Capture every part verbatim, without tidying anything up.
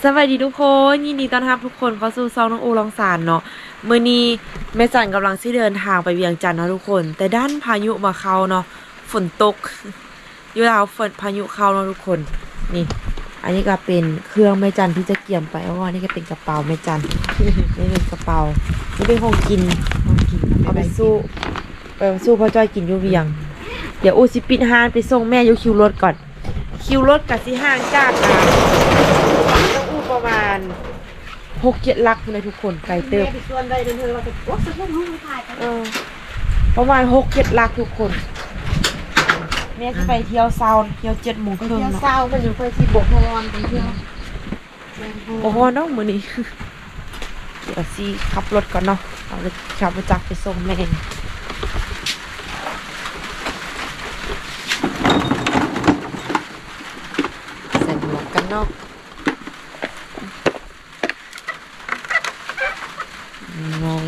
สวัสดีทุกคนยินดีต้อนรับทุกคนเข้าสู่ซองน้องอูลองสารเนาะมื้อนี้แม่จันกำลังสิเดินทางไปเวียงจันทน์เนาะทุกคนแต่ด้านพายุมาเข้าเนาะฝนตกอยู่แล้วฝนพายุเข้าเนาะทุกคนนี่อันนี้ก็เป็นเครื่องแม่จันที่จะเกี่ยมไปเพราะว่านี่ก็เป็นกระเป๋าแม่จันนี่เป็นกระเป๋านี่เป็นของกินของกินเอาไปสู้ไปสู้พ่อจ้อยกินอยู่เวียงเดี๋ยวอูสิปิดห้างไปส่งแม่อยู่คิวรถก่อนคิวรถกับสิห้างจากอ่ะต้องอู้ประมาณหกเจ็ดลักเลยทุกคนไกลเติบประมาณหกเจ็ดลักทุกคนแม่จะไปเที่ยวเซาเที่ยวเจ็ดโมงครึ่งเนาะเซามันอยู่ไปที่บกฮอนไปเที่ยวบกฮอนเนาะมื้อนี้เดี๋ยวสิขับรถก่อนเนาะเอารถขับรถจักรไปส่งแม่ใส่หมวกกันน็อกงอย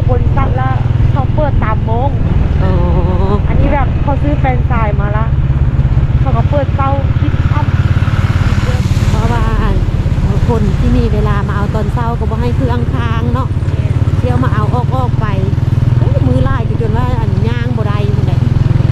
บริษัทละเขาเปิดตามโมงอ๋ออันนี้แบบเขาซื้อแฟรนไชส์มาละเขาก็เปิดเต้าคิดอัพเพราะว่าคนที่มีเวลามาเอาตอนเช้าก็บ่ให้เครื่องค้างเนาะเที่ยวมาเอาออกออกไปมือลายก็จนว่าอันย่างบ่ได้มันได้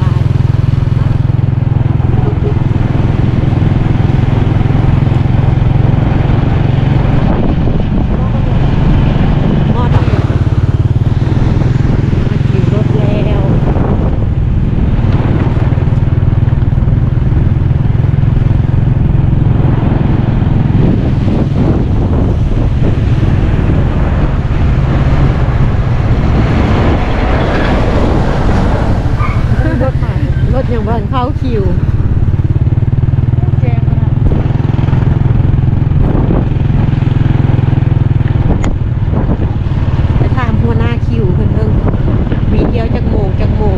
อย่างบ้านเข้าคิวแจ้งนะไปถามหัวหน้าคิวเพิ่นเพิ่งมีเที่ยวจักโมงจักโมง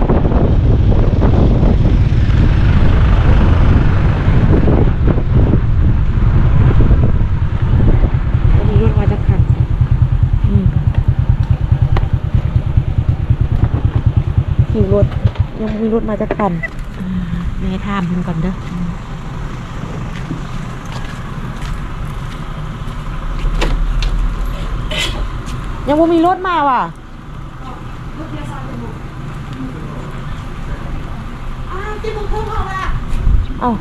วันนี้รถมาจากคันคิวรถยังมีรถมาจากคันแม่ถามเพิ่นก่อนเด้อยังบ่มีรถมาว่ะอ้าวจิ้มพุ่งเข้ามาเอ้า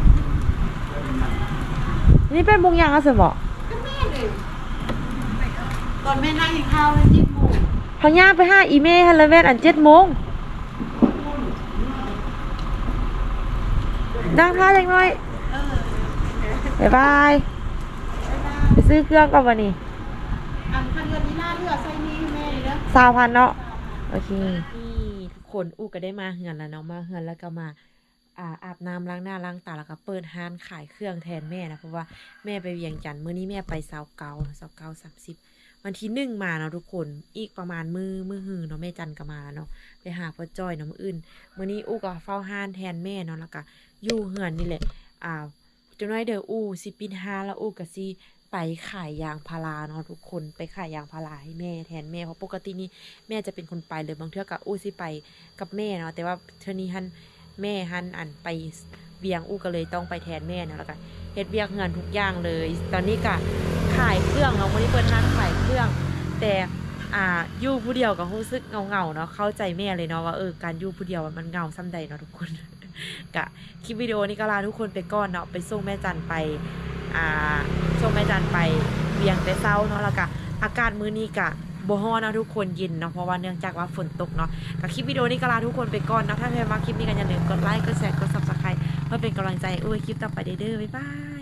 นี่เป็นบุงยังอ่ะสิบ่ก็แม่เลยตอนแม่นั่งกินข้าวแล้วจิ้มหมูเขาย่างไปห้าอีเม่ฮันแล้วแม่อันเจ็ดโมงนั่งท่าจังหน่อยบ๊ายบายไปซื้อเครื่องก่อนวันนี้อันพันเดือนนี้หน้าเลือดใส่นี่แม่เด้อสามพันเนาะโอเคนี่ทุกคนอู้ก็ได้มาเฮือนแล้วเนาะมาเฮือนแล้วก็มาอ่าอาบน้ำล้างหน้าล้างตาแล้วก็เปิดร้านขายเครื่องแทนแม่นะเพราะว่าแม่ไปเวียงจันทร์มื้อนี้แม่ไปเสาเกาเสาเกาสามสิบวันที่หนึ่งมาเนาะทุกคนอีกประมาณมือมือหือเนาะแม่จันก็มาเนาะไปหาพ่อจ้อยเนาะมื้ออื่นมื้อนี้อู้ก็เฝ้าห้านแทนแม่เนาะแล้วก็อยู่เฮือนนี่แหละอ่าจังน้อยเด้ออู้สิปิดห้านแล้วอู้ก็สิไปขายยางพาราเนาะทุกคนไปขายยางพาราให้แม่แทนแม่เพราะปกตินี่แม่จะเป็นคนไปเลยบางเทื่อก็อู้สิไปกับแม่เนาะแต่ว่าเทื่อนี้หันแม่หันอันไปเวียงอู้ก็เลยต้องไปแทนแม่เนาะแล้วก็เฮ็ดเวียกเฮือนทุกอย่างเลยตอนนี้ก็ขายเครื่องเนาะวันนี้เปิดร้านขายเครื่องแต่อ่าอยู่ผู้เดียวก็รู้สึกเงาๆเนาะเข้าใจแม่เลยเนาะว่าเออการอยู่ผู้เดียวมันเงาซ้ำใดเนาะทุกคนกะคลิปวิดีโอนี้ก็ลาทุกคนไปก่อนเนาะไปส่งแม่จันไปอ่าส่งแม่จันไปเวียงแต่เช้าเนาะแล้วก็อากาศมื้อนี้กะบ่ฮ้อนนะทุกคนเย็นเนาะเพราะว่าเนื่องจากว่าฝนตกเนาะกับคลิปวิดีโอนี้ก็ลาทุกคนไปก่อนนะถ้าใครมาคลิปนี้กันอย่าลืมกดไลค์กดแชร์กด ซับสไครบ์ เพื่อเป็นกำลังใจอุ้ยคลิปต่อไปเด้อบ๊ายบาย